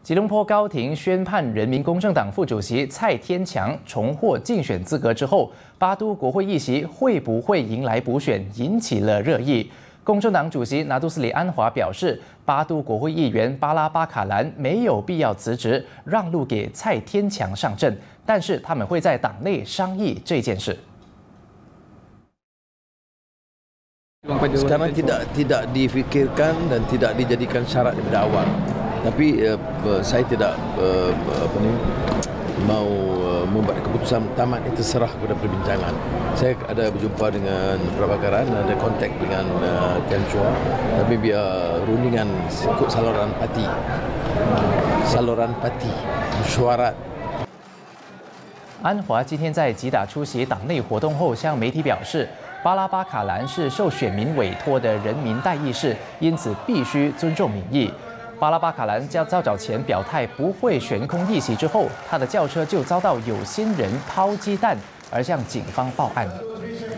吉隆坡高庭宣判人民公正党副主席蔡天强重获竞选资格之后，巴都国会议席会不会迎来补选，引起了热议。公正党主席拿督斯里安华表示，巴都国会议员巴拉巴卡兰没有必要辞职，让路给蔡天强上阵，但是他们会在党内商议这件事。 Sekarang tidak difikirkan dan tidak dijadikan syarat daripada awal. Tapi saya tidak mau membuat keputusan tamat itu terserah kepada perbincangan. Saya ada berjumpa dengan Prabakaran, ada kontak dengan Ken Chua, tapi biar rundingan ikut saluran parti, mesyuarat. 安华今天在吉打出席党内活动后，向媒体表示，巴拉巴卡兰是受选民委托的人民代议士，因此必须尊重民意。巴拉巴卡兰较早前表态不会悬空议席之后，他的轿车就遭到有心人抛鸡蛋，而向警方报案。